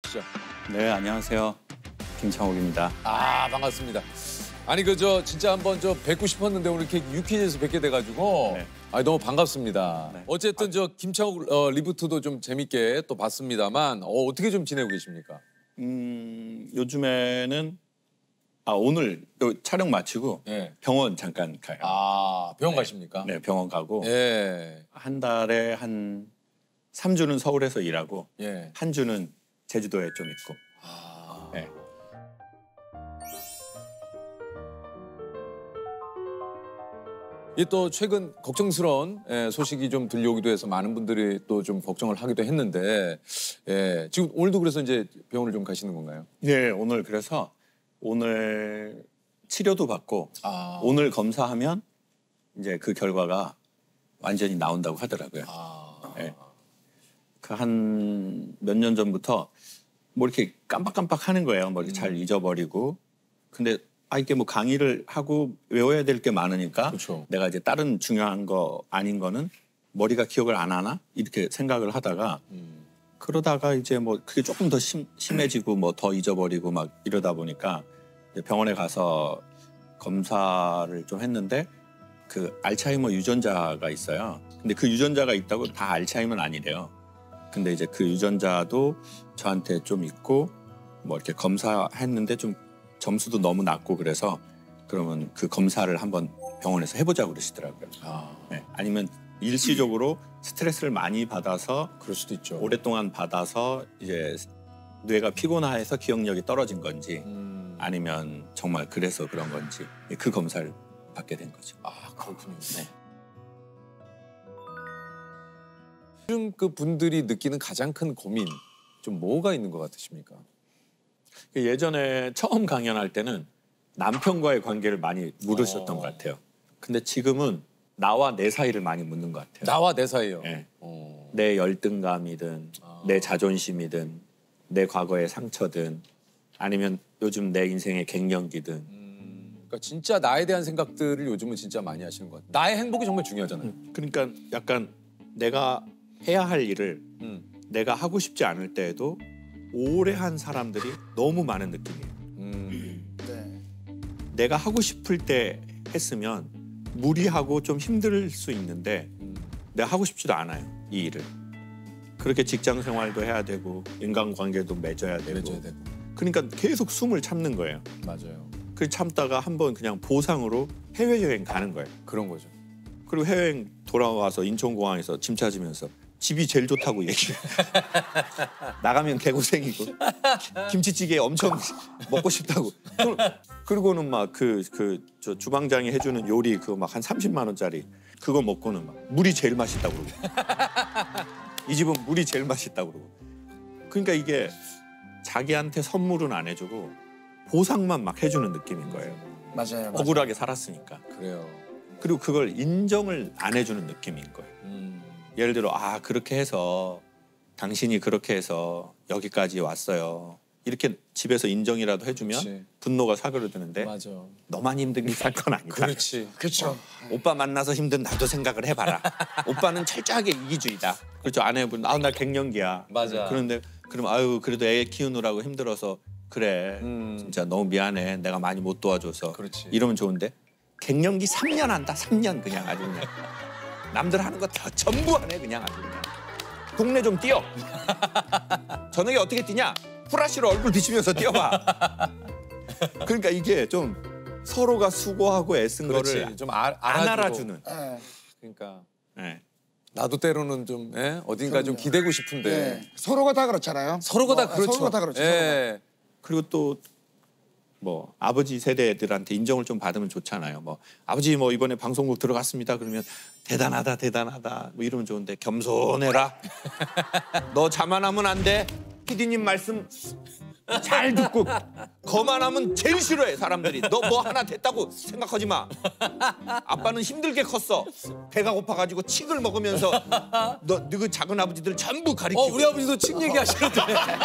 시죠. 네, 안녕하세요. 김창옥입니다. 아, 반갑습니다. 아니 진짜 한번 뵙고 싶었는데 오늘 이렇게 유퀴즈에서 뵙게 돼가지고 네. 너무 반갑습니다. 네. 어쨌든 김창옥 리부트도 좀 재밌게 또 봤습니다만 어떻게 좀 지내고 계십니까? 요즘에는 오늘 촬영 마치고 네. 병원 잠깐 가요. 아, 병원 네. 가십니까? 네, 병원 가고 예. 한 달에 한 3주는 서울에서 일하고 예. 한 주는 제주도에 좀 있고. 아. 네. 이 또 최근 걱정스러운 소식이 좀 들려오기도 해서 많은 분들이 또 좀 걱정을 하기도 했는데 지금 오늘도 그래서 이제 병원을 좀 가시는 건가요? 네, 오늘 그래서 오늘 치료도 받고 오늘 검사하면 이제 그 결과가 완전히 나온다고 하더라고요. 네. 그 한 몇 년 전부터 뭐 이렇게 깜빡깜빡 하는 거예요. 뭐 이렇게 잘 잊어버리고. 근데 이게 뭐 강의를 하고 외워야 될 게 많으니까 그렇죠. 내가 이제 다른 중요한 거 아닌 거는 머리가 기억을 안 하나 이렇게 생각을 하다가 그러다가 이제 뭐 그게 조금 더 심해지고 뭐 더 잊어버리고 막 이러다 보니까 이제 병원에 가서 검사를 좀 했는데 그 알츠하이머 유전자가 있어요. 근데 그 유전자가 있다고 다 알츠하이머는 아니래요. 근데 이제 그 유전자도 저한테 좀 있고 뭐 이렇게 검사했는데 좀 점수도 너무 낮고 그래서 그러면 그 검사를 한번 병원에서 해보자고 그러시더라고요. 네. 아니면 일시적으로 스트레스를 많이 받아서 그럴 수도 있죠. 오랫동안 받아서 이제 뇌가 피곤해서 기억력이 떨어진 건지 아니면 정말 그래서 그런 건지 그 검사를 받게 된 거죠. 아, 그렇군요. 네. 요즘 그 분들이 느끼는 가장 큰 고민 좀 뭐가 있는 것 같으십니까? 예전에 처음 강연할 때는 남편과의 관계를 많이 물으셨던 것 같아요. 근데 지금은 나와 내 사이를 많이 묻는 것 같아요. 나와 내 사이요? 네. 내 열등감이든 내 자존심이든 내 과거의 상처든 아니면 요즘 내 인생의 갱년기든 그러니까 진짜 나에 대한 생각들을 요즘은 진짜 많이 하시는 것 같아요. 나의 행복이 정말 중요하잖아요. 그러니까 약간 내가 해야 할 일을 내가 하고 싶지 않을 때에도 오래 한 사람들이 너무 많은 느낌이에요. 네. 내가 하고 싶을 때 했으면 무리하고 좀 힘들 수 있는데 내가 하고 싶지도 않아요, 이 일을. 그렇게 직장 생활도 해야 되고 인간관계도 맺어야 되고. 그러니까 계속 숨을 참는 거예요. 맞아요. 그 참다가 한번 그냥 보상으로 해외여행 가는 거예요. 그런 거죠. 그리고 해외여행 돌아와서 인천공항에서 짐 찾으면서 집이 제일 좋다고 얘기해요. 나가면 개고생이고 김치찌개 엄청 먹고 싶다고. 그리고는 막 저 주방장이 해주는 요리 그거 막 한 30만 원짜리 그거 먹고는 막 물이 제일 맛있다고 그러고. 이 집은 물이 제일 맛있다고 그러고. 그러니까 이게 자기한테 선물은 안 해주고 보상만 막 해주는 느낌인 거예요. 맞아요. 억울하게 살았으니까. 그래요. 그리고 그걸 인정을 안 해주는 느낌인 거예요. 예를 들어 그렇게 해서 당신이 그렇게 해서 여기까지 왔어요. 이렇게 집에서 인정이라도 해주면 그치. 분노가 사그러드는데 맞아. 너만 힘들게 살 건 아니다. 그렇지. 그렇죠. 오빠 만나서 힘든 나도 생각을 해봐라. 오빠는 철저하게 이기주의다. 그렇죠. 아내분 나 갱년기야. 맞아. 그런데 그럼 그래도 애 키우느라고 힘들어서 그래. 진짜 너무 미안해. 내가 많이 못 도와줘서. 그렇지. 이러면 좋은데 갱년기 3년 한다. 3년 그냥 아주 그냥. 남들 하는 거 다 전부 하네 그냥 아주 그냥. 동네 좀 뛰어. 저녁에 어떻게 뛰냐? 후라시로 얼굴 비치면서 뛰어봐. 그러니까 이게 좀 서로가 수고하고 애쓴 그렇지. 거를 좀 안 알아주고. 알아주는. 네. 그러니까 네. 나도 때로는 좀 어딘가 좀 기대고 싶은데 네. 서로가 다 그렇잖아요. 서로가 다 그렇죠. 서로가 다 그렇죠. 예. 그리고 또 뭐 아버지 세대들한테 인정을 좀 받으면 좋잖아요. 뭐 아버지 뭐 이번에 방송국 들어갔습니다. 그러면 대단하다 뭐 이러면 좋은데 겸손해라. 너 자만하면 안 돼. PD님 말씀 잘 듣고 거만하면 제일 싫어해 사람들이. 너 뭐 하나 됐다고 생각하지 마. 아빠는 힘들게 컸어. 배가 고파가지고 칡을 먹으면서 너 그 작은 아버지들 전부 가리키고. 우리 아버지도 칙 얘기하시는데.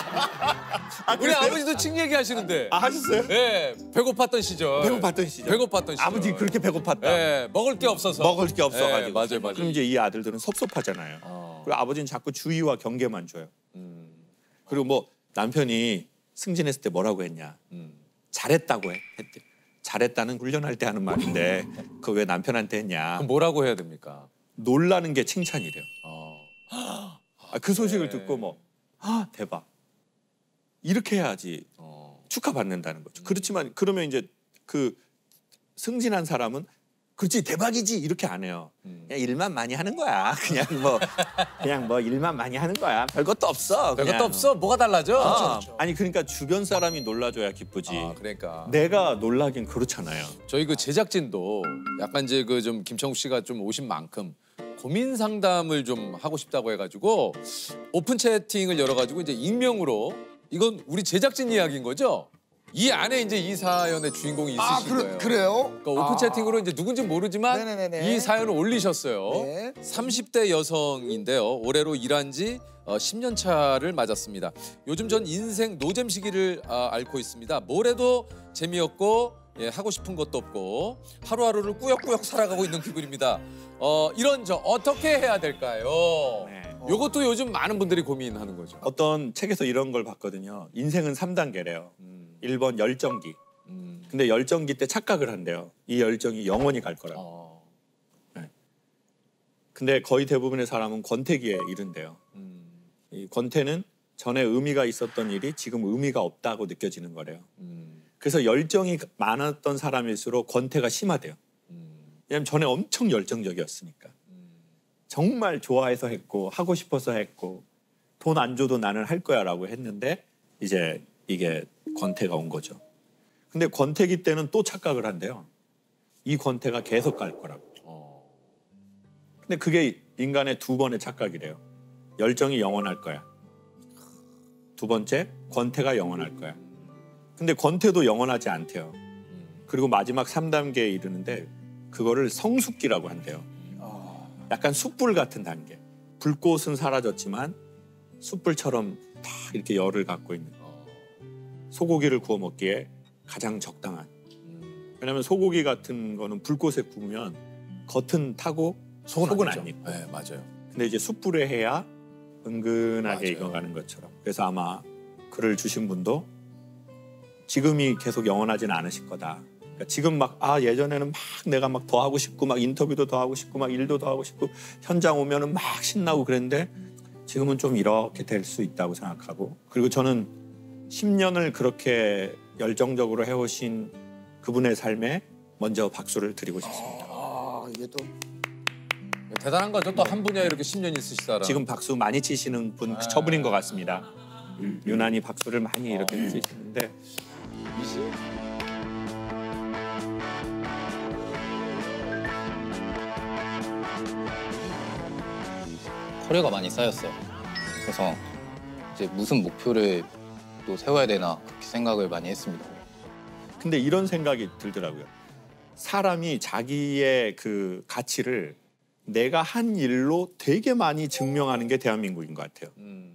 우리 그래요? 아버지도 칙 얘기하시는데. 하셨어요? 예, 배고팠던 시절. 배고팠던 시절. 배고팠던 시절. 아버지 그렇게 배고팠다. 예, 먹을 게 없어서. 먹을 게 없어가지고. 예, 맞아요. 그럼 이제 이 아들들은 섭섭하잖아요. 그리고 아버지는 자꾸 주의와 경계만 줘요. 그리고 뭐 남편이 승진했을 때 뭐라고 했냐. 잘했다고 했대. 잘했다는 훈련할 때 하는 말인데 그거 왜 남편한테 했냐. 그럼 뭐라고 해야 됩니까? 놀라는 게 칭찬이래요. 그 소식을 네. 듣고 뭐 대박. 이렇게 해야지 축하받는다는 거죠. 그렇지만 그러면 이제 그 승진한 사람은 그렇지 대박이지 이렇게 안 해요. 그냥 일만 많이 하는 거야. 그냥 뭐 일만 많이 하는 거야. 별것도 없어. 별것도 그냥. 없어. 뭐가 달라져? 그렇죠. 아니 그러니까 주변 사람이 놀라줘야 기쁘지. 그러니까. 내가 놀라긴 그렇잖아요. 저희 그 제작진도 약간 이제 그 좀 김창욱 씨가 좀 오신 만큼 고민 상담을 좀 하고 싶다고 해가지고 오픈 채팅을 열어가지고 이제 익명으로 이건 우리 제작진 이야기인 거죠? 이 안에 이제 이 사연의 주인공이 있으신 거예요. 그래요? 그러니까 오픈 채팅으로 이제 누군지 모르지만 네네네네. 이 사연을 올리셨어요. 네. 30대 여성인데요. 올해로 일한 지 10년 차를 맞았습니다. 요즘 전 인생 노잼 시기를 앓고 있습니다. 뭘 해도 재미없고 하고 싶은 것도 없고 하루하루를 꾸역꾸역 살아가고 있는 기분입니다. 이런 저 어떻게 해야 될까요? 네. 요것도 요즘 많은 분들이 고민하는 거죠. 어떤 책에서 이런 걸 봤거든요. 인생은 3단계래요. 1번 열정기. 근데 열정기 때 착각을 한대요. 이 열정이 영원히 갈 거라고. 네. 근데 거의 대부분의 사람은 권태기에 이른대요. 이 권태는 전에 의미가 있었던 일이 지금 의미가 없다고 느껴지는 거래요. 그래서 열정이 많았던 사람일수록 권태가 심하대요. 왜냐하면 전에 엄청 열정적이었으니까. 정말 좋아해서 했고 하고 싶어서 했고 돈 안 줘도 나는 할 거야 라고 했는데 이제 이게 권태가 온 거죠. 근데 권태기 때는 또 착각을 한대요. 이 권태가 계속 갈 거라고. 근데 그게 인간의 두 번의 착각이래요. 열정이 영원할 거야. 두 번째, 권태가 영원할 거야. 근데 권태도 영원하지 않대요. 그리고 마지막 3단계에 이르는데 그거를 성숙기라고 한대요. 약간 숯불 같은 단계. 불꽃은 사라졌지만 숯불처럼 다 이렇게 열을 갖고 있는. 소고기를 구워 먹기에 가장 적당한. 왜냐하면 소고기 같은 거는 불꽃에 구우면 겉은 타고 속은 안 익고. 네, 맞아요. 근데 이제 숯불에 해야 은근하게 맞아요. 익어가는 것처럼. 그래서 아마 글을 주신 분도 지금이 계속 영원하진 않으실 거다. 그러니까 지금 막 예전에는 막 내가 막 더 하고 싶고 막 인터뷰도 더 하고 싶고 막 일도 더 하고 싶고 현장 오면은 막 신나고 그랬는데 지금은 좀 이렇게 될 수 있다고 생각하고 그리고 저는 10년을 그렇게 열정적으로 해오신 그분의 삶에 먼저 박수를 드리고 싶습니다. 이게 또 대단한 거죠. 또 한 분야에 이렇게 10년 있으시다라. 지금 박수 많이 치시는 분 처분인 것 같습니다. 유난히 박수를 많이 이렇게 치시는데 커리어가 많이 쌓였어요. 그래서 이제 무슨 목표를 또 세워야 되나 그렇게 생각을 많이 했습니다. 근데 이런 생각이 들더라고요. 사람이 자기의 그 가치를 내가 한 일로 되게 많이 증명하는 게 대한민국인 것 같아요.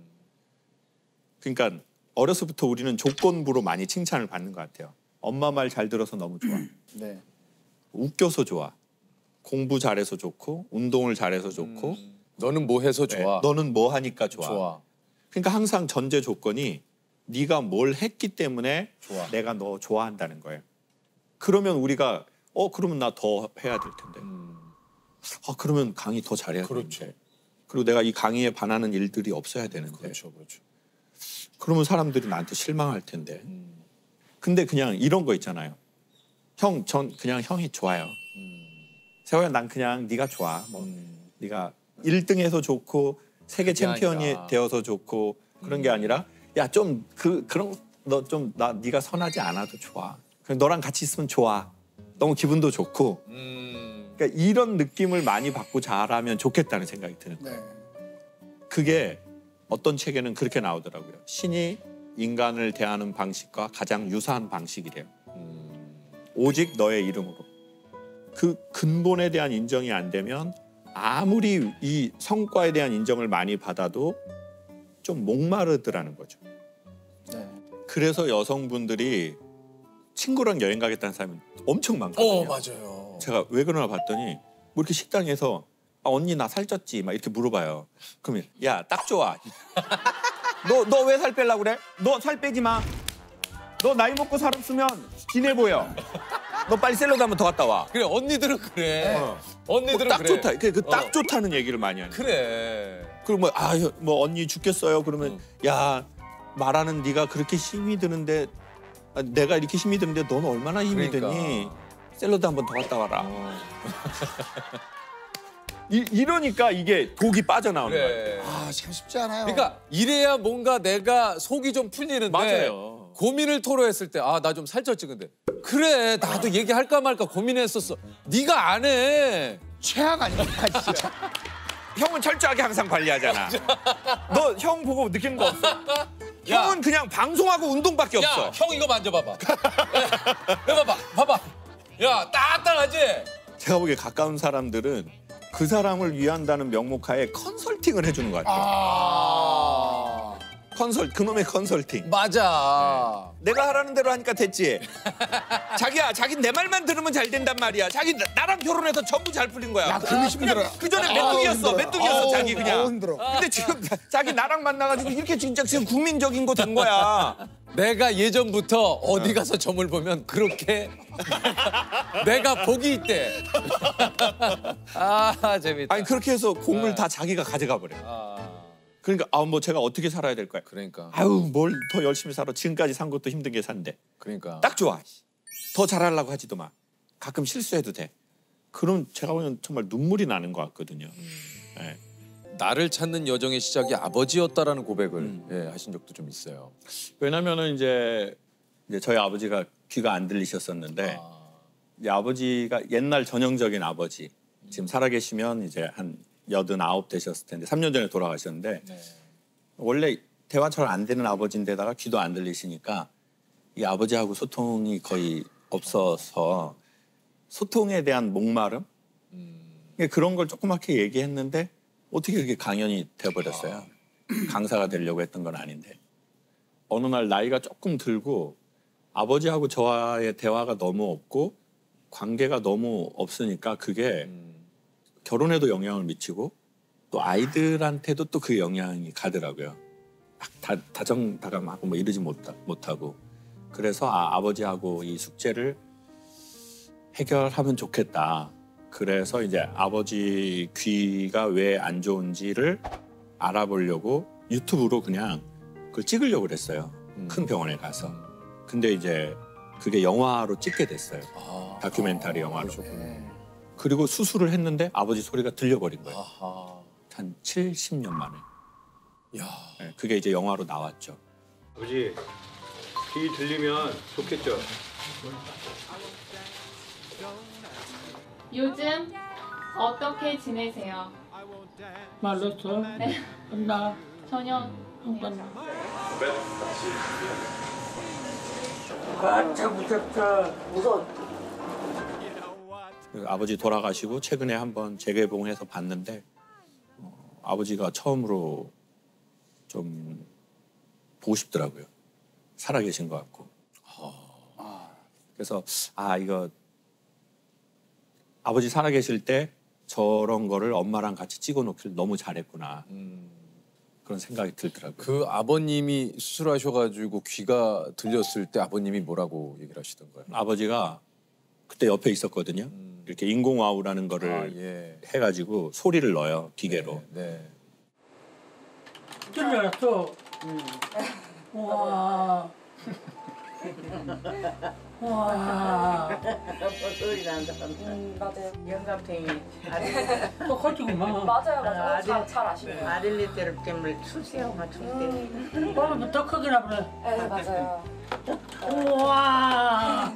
그러니까 어려서부터 우리는 조건부로 많이 칭찬을 받는 것 같아요. 엄마 말 잘 들어서 너무 좋아. 네. 웃겨서 좋아. 공부 잘해서 좋고 운동을 잘해서 좋고 너는 뭐 해서 네, 좋아. 너는 뭐 하니까 좋아. 좋아. 그러니까 항상 전제 조건이 네가 뭘 했기 때문에 좋아. 내가 너 좋아한다는 거예요. 그러면 우리가 그러면 나 더 해야 될 텐데. 그러면 강의 더 잘해야 그렇죠. 되는데. 그리고 내가 이 강의에 반하는 일들이 없어야 되는데. 그렇죠, 그렇죠. 그러면 사람들이 나한테 실망할 텐데. 근데 그냥 이런 거 있잖아요. 전 그냥 형이 좋아요. 세호야 난 그냥 네가 좋아. 뭐 네가 1등해서 좋고 세계 그게 챔피언이 아니라. 되어서 좋고 그런 게 아니라 야 좀 그런 너 좀 네가 선하지 않아도 좋아. 그냥 너랑 같이 있으면 좋아. 너무 기분도 좋고. 그러니까 이런 느낌을 많이 받고 자라면 좋겠다는 생각이 드는 거예요. 네. 그게 어떤 책에는 그렇게 나오더라고요. 신이 인간을 대하는 방식과 가장 유사한 방식이래요. 오직 너의 이름으로. 그 근본에 대한 인정이 안 되면 아무리 이 성과에 대한 인정을 많이 받아도 좀 목마르더라는 거죠. 네. 그래서 여성분들이 친구랑 여행 가겠다는 사람이 엄청 많거든요. 맞아요. 제가 왜 그러나 봤더니 뭐 이렇게 식당에서 언니 나 살쪘지 막 이렇게 물어봐요. 그러면 야 딱 좋아. 너 왜 살 빼려고 그래? 너 살 빼지 마. 너 나이 먹고 살았으면 진해 보여. 너 빨리 샐러드 한번 더 갔다 와. 그래 언니들은 그래. 언니들은 딱 그래. 좋다. 딱 좋다는 얘기를 많이 하는. 그래. 그리고 뭐 언니 죽겠어요. 그러면 야 말하는 네가 그렇게 힘이 드는데 내가 이렇게 힘이 드는데 너는 얼마나 힘이 그러니까. 드니? 샐러드 한번 더 갔다 와라. 이러니까 이게 독이 빠져나오는 거예요. 그래. 아, 참 쉽지 않아요. 그러니까 이래야 뭔가 내가 속이 좀 풀리는데 맞아요. 고민을 토로했을 때 나 좀 살쪘지 근데 그래 나도 얘기할까 말까 고민했었어. 네가 안 해. 최악 아닙니까, 진짜. 형은 철저하게 항상 관리하잖아. 너 형 보고 느끼는 거 없어? 형은 그냥 방송하고 운동밖에 없어. 야, 형 이거 만져봐봐. 해봐봐, 봐봐. 야, 딱딱하지? 제가 보기에 가까운 사람들은 그 사람을 위한다는 명목하에 컨설팅을 해주는 것 같아요. 아. 그놈의 컨설팅. 맞아. 내가 하라는 대로 하니까 됐지. 자기야, 자긴 내 말만 들으면 잘 된단 말이야. 자기 나랑 결혼해서 전부 잘 풀린 거야. 야, 그게 힘들어. 그 전에 아우, 메뚜기였어, 힘들어. 메뚜기였어, 아우, 자기 그냥. 아우, 힘들어. 근데 지금 자기 나랑 만나가지고 이렇게 진짜 지금 국민적인 거 된 거야. 내가 예전부터 어디 가서 점을 보면 그렇게 내가 복이 있대. 아, 재밌다. 아니 그렇게 해서 공을 다 자기가 가져가 버려. 그러니까 뭐 제가 어떻게 살아야 될까요? 그러니까. 아유 뭘 더 열심히 살아. 지금까지 산 것도 힘든 게 산데. 그러니까. 딱 좋아. 더 잘하려고 하지도 마. 가끔 실수해도 돼. 그럼 제가 보면 정말 눈물이 나는 것 같거든요. 네. 나를 찾는 여정의 시작이 아버지였다라는 고백을 예, 하신 적도 좀 있어요. 왜냐면은 이제 저희 아버지가 귀가 안 들리셨었는데 이제 아버지가 옛날 전형적인 아버지. 지금 살아계시면 이제 한 89 되셨을 텐데 3년 전에 돌아가셨는데 원래 대화 잘 안 되는 아버지인데다가 귀도 안 들리시니까 이 아버지하고 소통이 거의 없어서 소통에 대한 목마름 그런 걸 조그맣게 얘기했는데 어떻게 그렇게 강연이 돼버렸어요. 강사가 되려고 했던 건 아닌데 어느 날 나이가 조금 들고 아버지하고 저와의 대화가 너무 없고 관계가 너무 없으니까 그게 결혼에도 영향을 미치고 또 아이들한테도 또 그 영향이 가더라고요. 막 다정다감하고 뭐 이러지 못하고 그래서 아버지하고 이 숙제를 해결하면 좋겠다. 그래서 이제 아버지 귀가 왜 안 좋은지를 알아보려고 유튜브로 그냥 그걸 찍으려고 그랬어요. 큰 병원에 가서. 근데 이제 그게 영화로 찍게 됐어요. 다큐멘터리 영화로. 그리고 수술을 했는데 아버지 소리가 들려버린 거예요. 한 70년 만에. 야. 네, 그게 이제 영화로 나왔죠. 아버지, 귀 들리면 좋겠죠? 요즘 어떻게 지내세요? 말렸어? 네. 나 전혀 안 봤나? 아, 참 무섭다. 무서워. 아버지 돌아가시고 최근에 한번 재개봉해서 봤는데 아버지가 처음으로 좀 보고 싶더라고요. 살아계신 것 같고. 그래서 이거 아버지 살아계실 때 저런 거를 엄마랑 같이 찍어놓길 너무 잘했구나. 그런 생각이 들더라고요. 그 아버님이 수술하셔가지고 귀가 들렸을 때 아버님이 뭐라고 얘기를 하시던가요? 아버지가 그때 옆에 있었거든요. 이렇게 인공와우라는 거를 예. 해가지고 소리를 넣어요. 기계로. 네. 들렸어. 와. 와. 소리 난다. 맞아요. 영감탱이. 똑같이구만. 맞아요. 잘 아시네요. 아들리 때문에 출세하고 맞출 때. 오늘 더 크게 나보네. 네, 맞아요. 우와.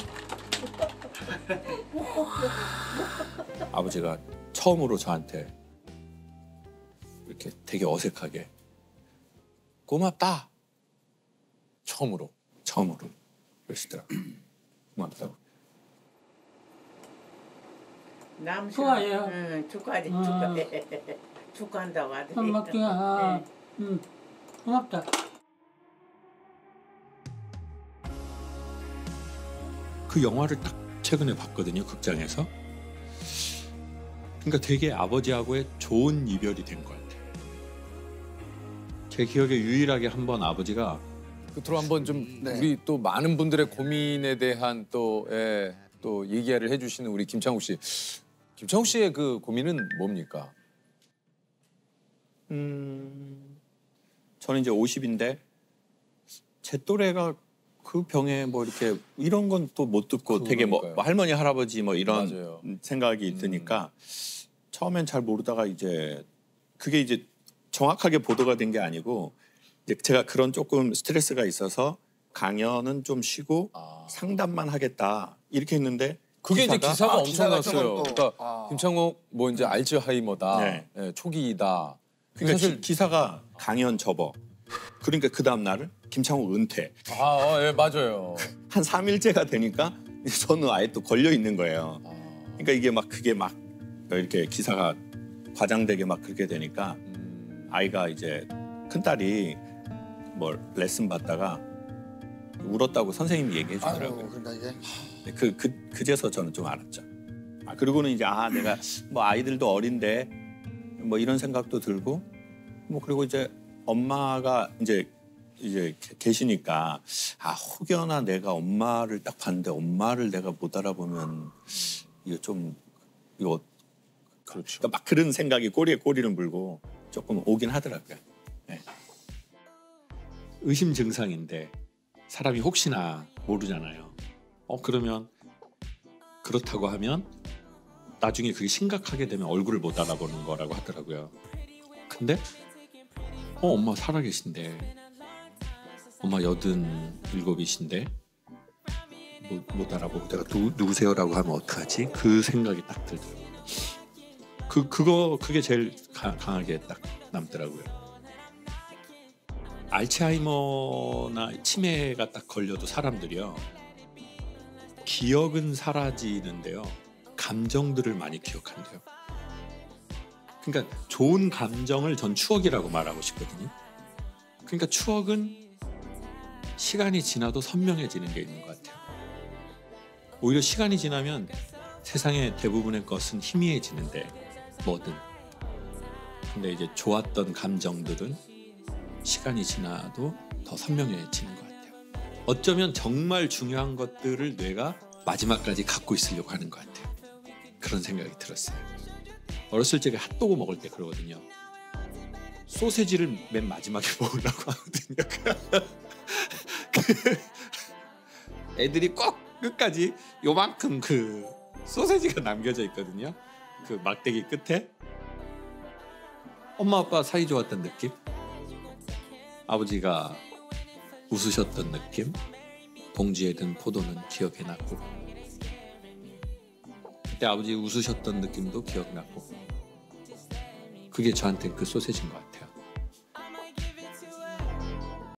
아버지가 처음으로 저한테 이렇게 되게 어색하게 고맙다. 처음으로 그러시더라고요. 고맙다고. 좋아해요. 응, 축하하지. 축하한다고 아들이. 고맙다. 고맙다. 그 영화를 딱 최근에 봤거든요. 극장에서. 그러니까 되게 아버지하고의 좋은 이별이 된 것 같아요. 제 기억에 유일하게 한 번 아버지가 끝으로 한번 좀 네. 우리 또 많은 분들의 고민에 대한 또 얘기를 해주시는 우리 김창욱 씨. 김창욱 씨의 그 고민은 뭡니까? 저는 이제 50인데 제 또래가 그 병에 뭐 이렇게 이런 건 또 못 듣고 되게 뭐 그러니까요. 할머니 할아버지 뭐 이런 맞아요. 생각이 드니까 처음엔 잘 모르다가 이제 그게 이제 정확하게 보도가 된 게 아니고 이제 제가 그런 조금 스트레스가 있어서 강연은 좀 쉬고 상담만 하겠다 이렇게 했는데 그게 이제 기사가 엄청 기사가 났어요. 조금 또, 그러니까 김창욱 뭐 이제 알츠하이머다, 네. 예, 초기이다. 그러니까 사실 기사가 강연 접어. 그러니까 그 다음 날은 김창욱 은퇴. 예, 맞아요. 한 3일째가 되니까 저는 아예 또 걸려 있는 거예요. 그러니까 이게 막 그게 막 이렇게 기사가 과장되게 막 그렇게 되니까 아이가 이제 큰 딸이 뭐 레슨 받다가 울었다고 선생님이 얘기해 아유, 주더라고요. 그러니까 이게 그제서 저는 좀 알았죠. 그리고는 이제 내가 뭐 아이들도 어린데 뭐 이런 생각도 들고 뭐 그리고 이제 엄마가 이제 계시니까 혹여나 내가 엄마를 딱 봤는데 엄마를 내가 못 알아보면 이거 그렇죠. 그러니까 막 그런 생각이 꼬리에 꼬리를 물고 조금 오긴 하더라고요. 네. 의심 증상인데 사람이 혹시나 모르잖아요. 그러면 그렇다고 하면 나중에 그게 심각하게 되면 얼굴을 못 알아보는 거라고 하더라고요. 근데 엄마 살아계신데 엄마 87이신데 못 알아보고 내가 누구세요라고 하면 어떡하지? 그 생각이 딱 들더라고요. 그게 제일 강하게 딱 남더라고요. 알츠하이머나 치매가 딱 걸려도 사람들이요. 기억은 사라지는데요. 감정들을 많이 기억한대요. 그러니까 좋은 감정을 전 추억이라고 말하고 싶거든요. 그러니까 추억은 시간이 지나도 선명해지는 게 있는 것 같아요. 오히려 시간이 지나면 세상의 대부분의 것은 희미해지는데 뭐든. 근데 이제 좋았던 감정들은 시간이 지나도 더 선명해지는 것 같아요. 어쩌면 정말 중요한 것들을 뇌가 마지막까지 갖고 있으려고 하는 것 같아요. 그런 생각이 들었어요. 어렸을 적에 핫도그 먹을 때 그러거든요. 소세지를 맨 마지막에 먹으려고 하거든요. 애들이 꼭 끝까지 요만큼 그 소세지가 남겨져 있거든요. 그 막대기 끝에. 엄마 아빠 사이 좋았던 느낌? 아버지가 웃으셨던 느낌? 봉지에 든 포도는 기억에 났고 그때 아버지 웃으셨던 느낌도 기억나고 그게 저한테는 그 소세지인 것 같아요.